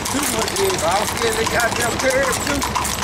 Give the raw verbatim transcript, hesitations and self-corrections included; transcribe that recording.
too much in. I was scared they goddamn curve too.